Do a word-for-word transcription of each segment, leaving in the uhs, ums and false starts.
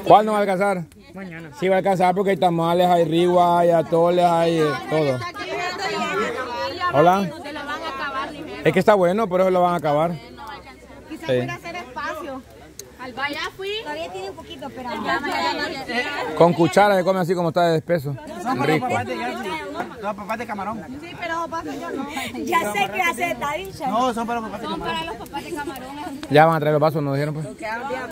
¿Cuándo va a alcanzar? Mañana. Sí va a alcanzar porque hay tamales, hay rigua, hay atoles, hay eh, todo. Hola. Es que está bueno, por eso lo van a acabar. Quizás Sí. pudiera hacer espacio. Allá fui. Todavía tiene un poquito, pero Con cuchara se come así como está de espeso. Rico. Los papás de camarón. sí, pero papá yo no. Ya sé que hace tadilla. No, son para los papás de Son camarón. para los papás de camarón. Ya van a traer los vasos, nos dijeron pues. No,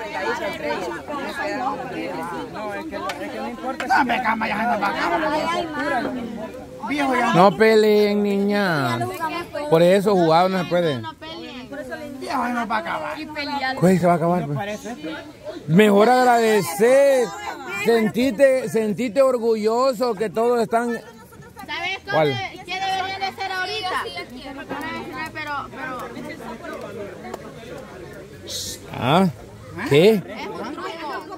es que, es que no importa. No, me cama, ya anda para acá. Viejo ya. No peleen, niña. Por eso jugado no se puede. Viejo no va a acabar. Pues se va a acabar. Pues. Mejor agradecer. Sentite, sentite orgulloso que todos están. ¿Sabes cómo, ¿Cuál? qué deberían de ser ahorita? Pero, pero... ¿Ah? ¿Qué? Es un truco.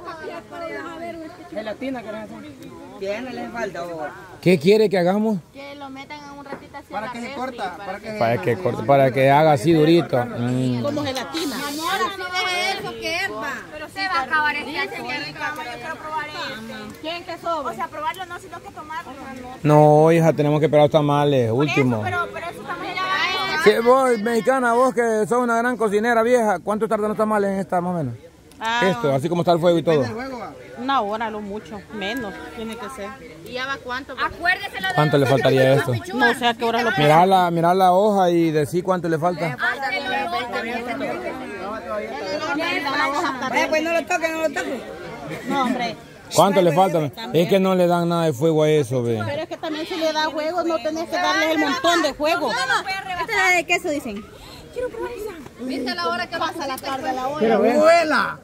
Gelatina que tiene, le falta. ¿Qué quiere que hagamos? Que lo metan en un ratito así. Para que se corta, para que Para que corte, para que haga así durito. Mm. Como gelatina. Mi amor, así deje eso que es, va. Pero se va a acabar este año. Yo quiero probar este. ¿Quién que sobra? O sea, probarlo no, sino que tomarlo. No, hija, tenemos que esperar los tamales, último. Pero, pero eso también ya va. Sí, vos, mexicana, vos que sos una gran cocinera vieja, ¿cuánto tardan los tamales en esta más o menos? Ah, Esto, así como está el fuego y todo. una hora, lo mucho, menos, tiene que ser. ¿Y ya va cuánto? Acuérdese lo de ¿Cuánto le faltaría a esto? No sé a qué hora lo pongo. Mirar la, mirar la hoja y decir cuánto le falta. Pues no lo toque, no lo toque. No, hombre. ¿Cuánto le falta? Es que no le dan nada de fuego a eso, ve. Pero es que también si le da juego, no tenés que darle el montón de juego. Esta es la de queso, dicen. Quiero probar esa. ¿Viste la hora que pasa la tarde a la hora? Pero ¡vuela!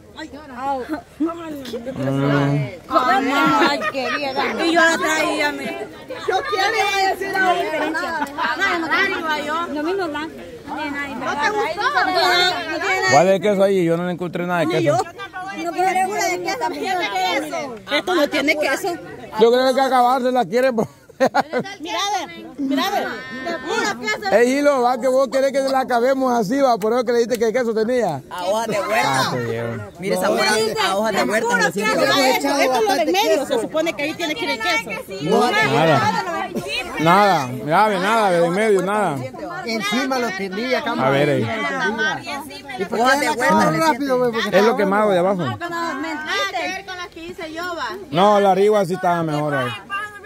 Ay, quería darme. Y yo la traía, mira. Yo quiero decir la diferencia. Lo mismo blanco. ¿No te gustó? ¿Cuál es el queso ahí? Yo no le encontré nada de queso. No quiero una de queso, tiene queso. Esto no tiene queso. Yo creo que acabarse la quiere. Mira, a ver, mira, a ver. Ey, Hilo, va que vos querés que la acabemos así, va, por eso que le dijiste que queso tenía. A hojas de huerta. Ah, te llevo. Mire sabor a, a hojas de huerta. Me siento que Mira, le esto, esto es lo del medio, se supone que ahí tiene que ir el queso. Nada. Nada, mira, ve, nada, ve, de medio, nada. Encima lo tendría, A ver, ahí. hojas de huerta. le rápido, güey, porque Es lo que más hago de abajo. Nada que ver con las que hice yo, va. No, la arriba sí estaba mejor ahí.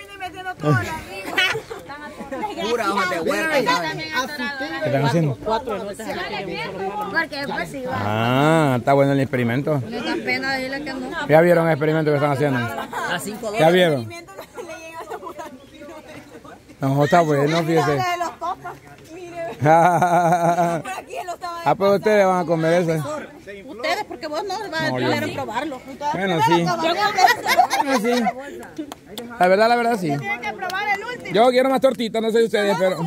siento pura hojas de huerta. ¿saben? ¿Qué están haciendo? Porque pues sí, va. Ah, está bueno el experimento. No da pena decirle que no. ¿Ya vieron el experimento que están haciendo? A cinco ¿Ya dólares. vieron? No, está bueno, fíjese. Ah, pero ustedes van a comer eso. Ustedes, porque vos no vas a No, yo poder no. probarlo. Bueno, sí. Bueno, sí. La verdad, la verdad, sí. Tienen que probar el último. Yo quiero más tortitas, no sé ustedes, pero...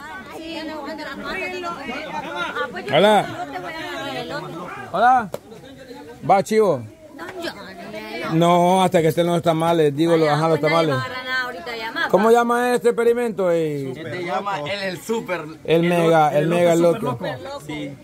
Hola. Hola. Va, chivo. No, hasta que estén los tamales, digo, los, ajá, los tamales. ¿Cómo llama este experimento? Eh, Se llama el, el super. el mega, el mega loco. Sí.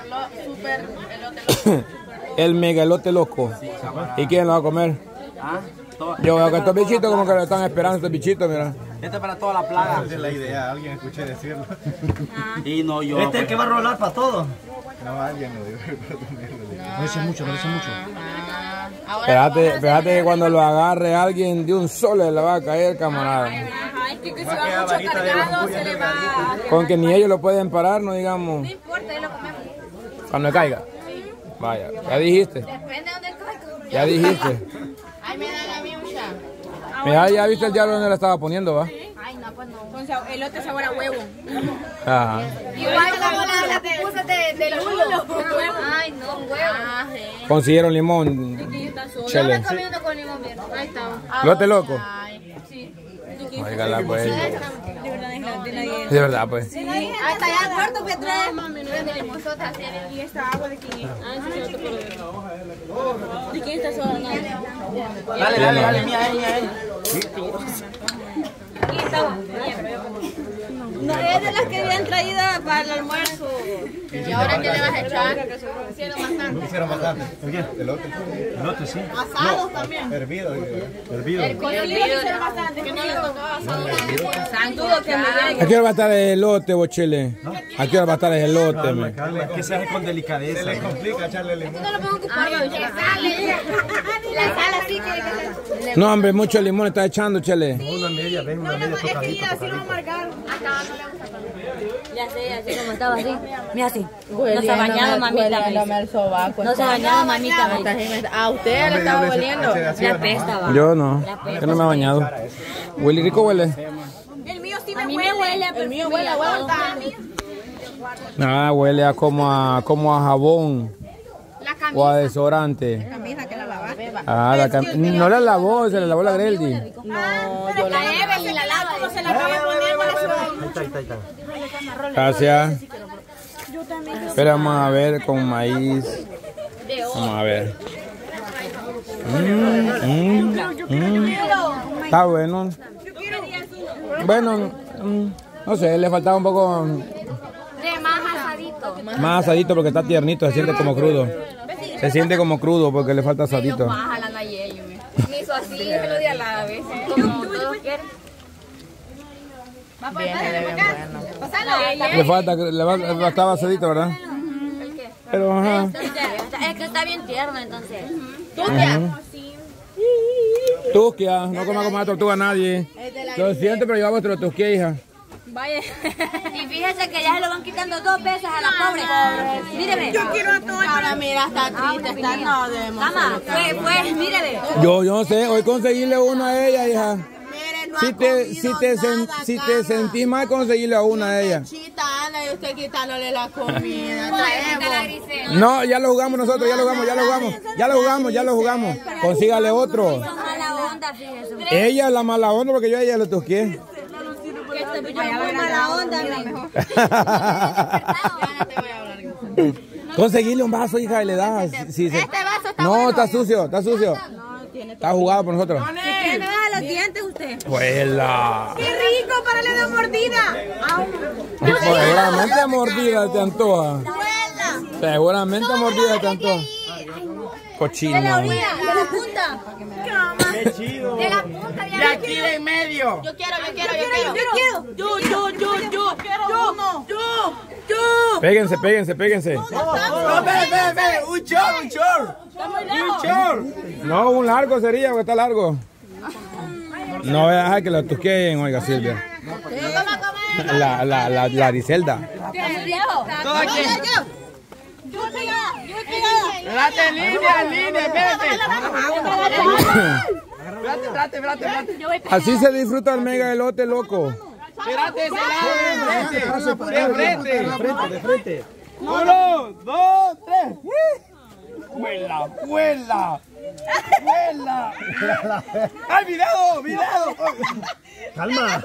El mega elote loco. ¿Y quién lo va a comer? Ah, todo- Yo veo que estos bichitos como que lo están esperando, estos bichitos, mira. Este es para toda la plaga. Esa es la idea, alguien escuché decirlo. Y no yo. Este es el que va a rolar para todo. No, alguien lo dijo. Parece mucho, parece mucho. Espérate, espérate que cuando lo agarre alguien de un solo le va a caer, camarada. Ay, que si va mucho cargado se le va. Con que ni ellos lo pueden parar, no digamos. No importa, lo comemos. Cuando caiga. Vaya, ya dijiste. Depende de dónde caiga. Ya dijiste. Ay, me dan a mí un chá. Mira, ya viste el diablo donde la estaba poniendo, ¿va? Ay, no, pues no. Con elote sabor a huevo. Ajá. Igual como la, la pupusas de, de lulo. Ay, no, huevo. Consiguieron limón. Yo Chele. me comiendo con limón bien. Ahí está. ¿Lote loco? Ay, sí. Oígala, pues. De verdad, es la de nadie. De verdad, pues. Ahí está ya el cuarto que trae. Mami, no es de limosota. Y esta agua de quién es. Ah, sí, otro por ¿de quién está sola? Dale, dale, dale, mía, eh, mía, eh. Aquí estaba. No, es de las que habían traído para el almuerzo. ¿Y ahora qué le vas a echar? Hicieron bastante. Hicieron bastante. ¿El qué? Elote. Elote, sí. Asados también. Hervido. Hervido. El cocido hicieron bastante. Que no le tocaba asado. Santudo que me ¿A qué hora va a estar el elote, Bochele? ¿A qué hora va a estar el elote? Me? Que se hace con delicadeza. Se le complica echarle limón. No lo puedo ocupar. La sal así que... No, hombre, mucho limón está echando, Chele. Una media, ven, una media tocadita. Así lo va a amargar. Ya sé, así como estaba así. Mira así. No se ha bañado, mamita. No se ha bañado, mamita. A usted le estaba oliendo. La pesta, va. Yo no. Yo no me he bañado. ¿Huele rico huele? El mío sí me huele. El mío huele a huevo. Ah, huele a como a, como a jabón. O a desodorante. Camisa que la lavaste. Ah, la cam no la lavó, se la lavó la Greldi. No, yo la lave y la lavo como se la acaba poniendo la suave. Ahí está, ahí está. Gracias. Espera, vamos a ver con maíz. Vamos a ver. Mm, mm, mm. Está bueno. Bueno, mm, no sé, le faltaba un poco De más asadito. más asadito porque está tiernito, se siente como crudo. Se siente como crudo porque le falta asadito. Más jalando a Yeyo. Me hizo así, me lo di a la vez. Como todos quieren. Le falta, le va- le faltaba asadito, ¿verdad? Pero ajá. Es que está bien tierno, entonces. Tusquia, no coma como la tortuga nadie. Lo siento, pero yo hago vuestro tusquia, hija. Vaya. Y fíjese que ya se lo van quitando dos veces a la pobre. Míreme. Yo quiero a todo. Ahora mira, está triste, está no de Mamá, pues, pues, míreme. Yo, yo no sé, hoy conseguirle uno a ella, hija. Miren, no Si ha te, comido si te, sen- nada, si te Carla. sentís mal, conseguirle a una a ella. Chita, anda y usted quitándole la comida. La Grisela. No, ya lo jugamos nosotros, ya lo jugamos, ya lo jugamos. Ya lo jugamos, ya lo jugamos. Consígale otro. Son mala onda, fíjese. Ella es la mala onda porque yo a ella lo tusqué. Mala onda, mejor. Conseguirle un vaso, hija, y le das. Si se- Este vaso está No, bueno. está sucio, está sucio. Está jugado por nosotros. ¿Qué me baja los dientes usted? Huela. ¡Qué rico para la mordida! Seguramente mordida te antoja. ¡Vuela! Seguramente mordida te antoja. Cochino. De la punta. Qué chido. De la punta. De aquí de en medio. Yo quiero, yo quiero, yo quiero. Yo quiero. Yo, yo, yo, yo. Yo, uno. Yo, yo. Péguense, péguense, péguense. No, ve, ve, ve. Un short, un short. Un short. No, un largo sería, porque está largo. No voy a dejar que lo tusqueen, oiga, Silvia. La, la, la, la Griselda. Todo aquí. Yo pegada, yo pegada. Espérate, en línea, en línea, espérate. Espérate, espérate, espérate, espérate. Así se disfruta el mega elote, loco. Espérate, ese lado, de frente. De frente. De frente, de frente. Uno, dos, tres. ¡Vuela, vuela! ¡Vuela! ¡Ay, video, video! Calma.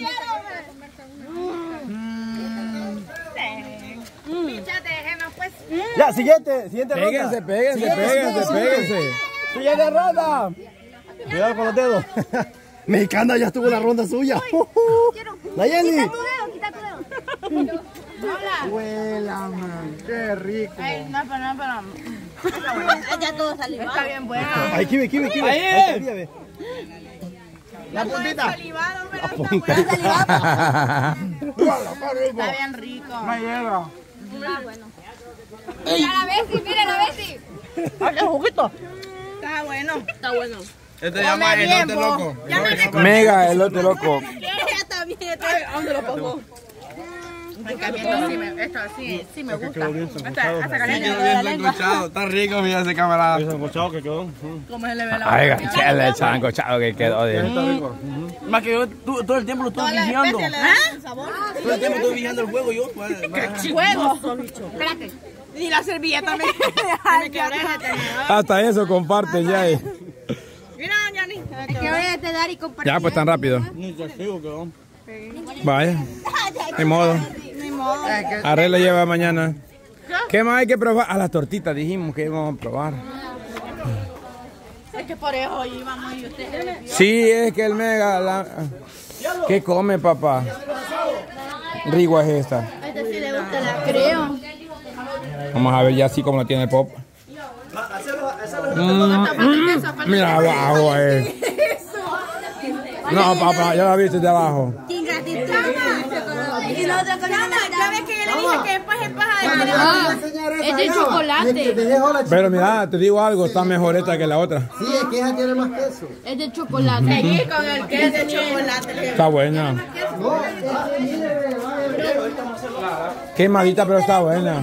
Ya, siguiente, siguiente ronda. Péguense, péguense, péguense, péguense. Siguiente ronda. Cuidado con los dedos. Mexicana ya estuvo la ronda suya. Nayeli. Huela, man. Qué rico. No, pero no, pero. Ya todo salió. Está bien bueno. Ahí, kiwi, kiwi, kiwi. Ahí. Ahí está, mira, ve. La puntita. La punta. Está bien rico. No llega. Mira la Bessie, mira la Bessie. ¡Ay, qué juguito! Está bueno. Está bueno. Este se llama elote loco. Mega elote, loco. Ya también. ¿Dónde lo pongo? Esto sí me, esto sí, sí me gusta. Está sancochado. Está rico, mira ese camarada. El sancochado que quedó. ¿Cómo se le ve la Ay, chale, el sancochado que quedó. de- Está rico. Más que yo tú- todo el tiempo lo estoy Todas las vigiando. especies le dan sabor. Todo el tiempo estoy vigiando el juego yo. Juego. Espérate. Y la servilleta me Hasta eso comparte ya. eh. Mira, Yanni. Es que voy a te dar y compartir. Ya, pues tan rápido. Ni castigo quedó. Vaya. Ni modo. Ni modo. Arregla lleva mañana. ¿Qué más hay que probar? A las tortitas dijimos que íbamos a probar. Es que por eso íbamos y usted. Sí, es que el mega... la- ¿Qué come, papá? rico es esta? A este sí le gusta la creo. Vamos a ver ya así como lo tiene el pop. Mm, mm, mira abajo, eh. No, papá, ya la viste de abajo. Sin gratitud. Y la otra cosa, ya ves que yo le dije que después es paja de Es de chocolate. Pero mira, te digo algo, está mejor esta que la otra. Sí, es que esa tiene más queso. Es de chocolate. Seguí con el queso de chocolate. Está buena. Quemadita, pero está buena.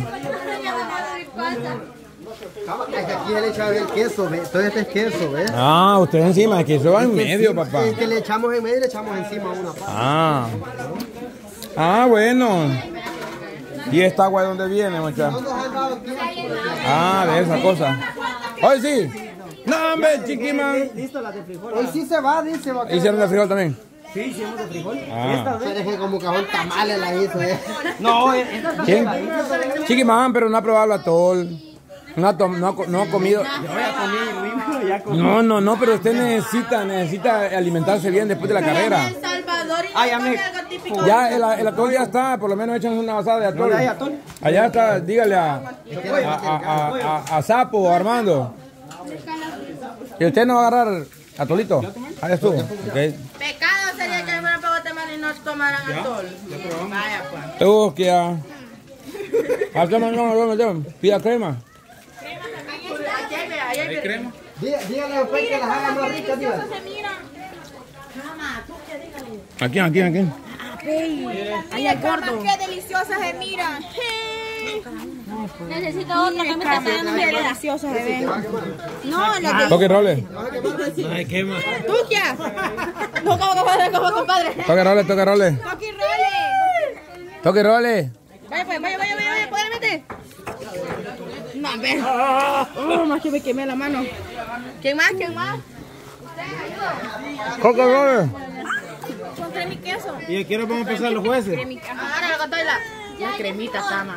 Es que aquí le echamos el queso, ¿ves? Todo este es queso, ¿ves? Ah, usted encima, que eso va en medio, papá. Es que le echamos en medio y le echamos encima una parte. Ah. Ah, bueno. ¿Y esta agua de dónde viene, muchachos? Ah, de esa cosa. Hoy sí. No, hombre, chiquiman. Hoy sí se va, dice. Va a ¿Hicieron de frijol también? Sí, hicimos de frijol. Ah. Pero es que como cajón tamales la hizo, ¿eh? No, esta ¿Quién? Chiquiman, pero no ha probado el atol. No ha, no, ha, no ha comido. No, no, no, pero usted necesita, necesita alimentarse bien después de la carrera. El Salvador y Ay, ame. algo típico. Ya el, el atol ya está, por lo menos echan una basada de atol. ¿No hay atol? Allá está, dígale a, a, a, a, a Sapo o Armando. ¿Y usted no va a agarrar atolito? Ahí estuvo. Okay. Pecado sería que fueran para Guatemala y no tomaran atol. Vaya pues. Tú que a... ¿A qué no, no, no, pida crema? Dígale a usted que las haga más ricas, dígale. Aquí, aquí, aquí. Ay, el gordo. Qué deliciosas se miran. Necesito otra que me está haciendo. Qué deliciosas se ven. No, las de Toque roles. Ay, quema. Tuquia. No, como compadre, como compadre. Toque roles, toque roles. Toqui role. Toque roles. Vaya, pues, vaya, vaya, vaya, vaya, ¿pueden meter? No, a ver. Oh, más que me quemé la mano. ¿Quién más? ¿Quién más? Toque roles. Con crema y queso. ¿Y quiero vamos a pasar los jueces? Ahora lo conté la. La cremita, Sama.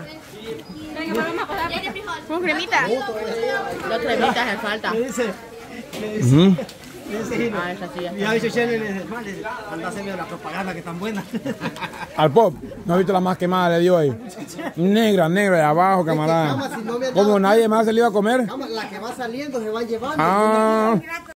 Con cremita. Dos cremitas me falta. Me dice, Uh-huh. Ah, esa sí. y ha dicho Shelly, le dice, vale, anda a hacerme la propaganda que tan buena. Al pop, ¿no has visto la más quemada le dio ahí? Negra, negra de abajo, camarada. Como nadie más se le iba a comer. La que va saliendo se va llevando. Ah.